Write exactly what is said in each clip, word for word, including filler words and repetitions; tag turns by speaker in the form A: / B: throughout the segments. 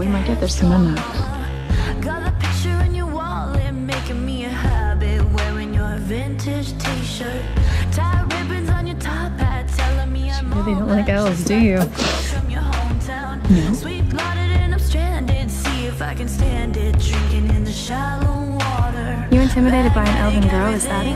A: we might get there soon enough.
B: Got a picture in your wallet, making me a habit, wearing your vintage t-shirt, tie ribbons on your top hat, telling me I'm
A: you really don't like owls, do you?
B: No. Sweet-blooded and I'm stranded, see if I can stand it, drinking in the shallow water.
A: You intimidated by an elven girl, is that it?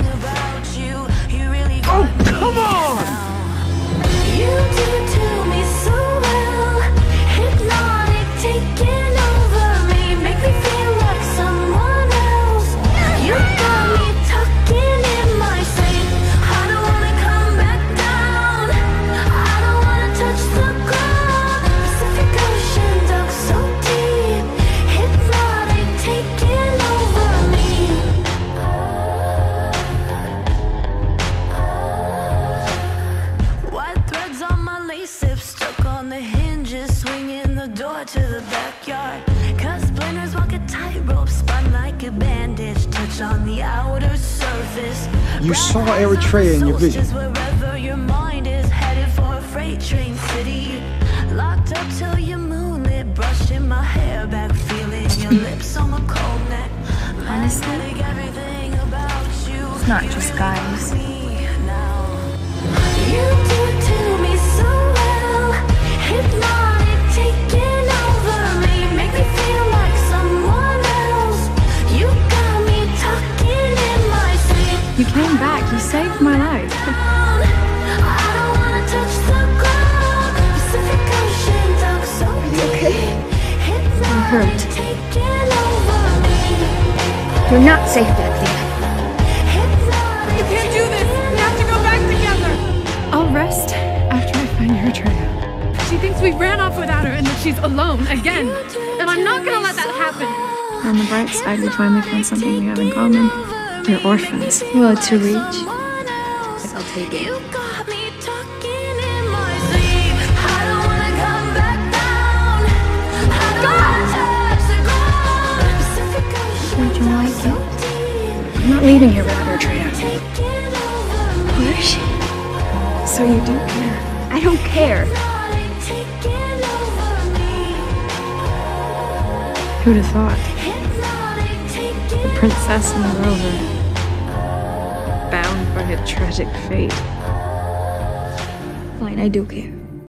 C: Oh, come on!
B: You do it to me so well, hypnotic, taking over me, make me feel like someone else. You got me tucking in my sleep, I don't wanna come back down, I don't wanna touch the ground. Pacific Ocean dug so deep, hypnotic, taking over me. White threads on my lace lips, stuck on the hinges, swinging the door to the backyard. Cause splinters walk a tightrope, spun like a bandage, touch on the outer surface.
C: You saw Eritrea in your vision.
B: Wherever your mind is headed for a freight train city. Locked up till your moonlit, brushing my hair back, feeling your lips on my cold neck.
A: Honestly,
B: everything about you.
A: it's not just guys.
B: You do it to me so well, hypnotic, taking over me, make me feel like someone else. You got me tucking in my sleep.
A: You came back, you saved my life.
B: I don't wanna touch the ground. Pacific Ocean dug so deep. Hypnotic,
A: hurt.
B: taking over me.
A: You're not safe back there.
B: Hypnotic,
D: You can't do this! We have to go back together!
A: I'll rest after I find Eritrea.
D: She thinks we ran off without her and that she's alone again. And I'm not gonna let that happen.
A: On the bright side, we finally found something we have in common. We're orphans. Well, it's a reach. I'll take it.
B: You got me tucking in my sleep. I don't wanna come back down. I don't wanna touch the ground. Pacific Ocean
A: Don't you like
B: so
A: it?
B: deep.
A: I'm not leaving here without Eritrea.
B: Taking over me.
A: Where is she? So you do care. I don't care.
B: Hypnotic, taking over me.
A: Who'd have thought?
B: Hypnotic, taking
A: The princess and the rover. Bound by a tragic fate. Fine, I do care.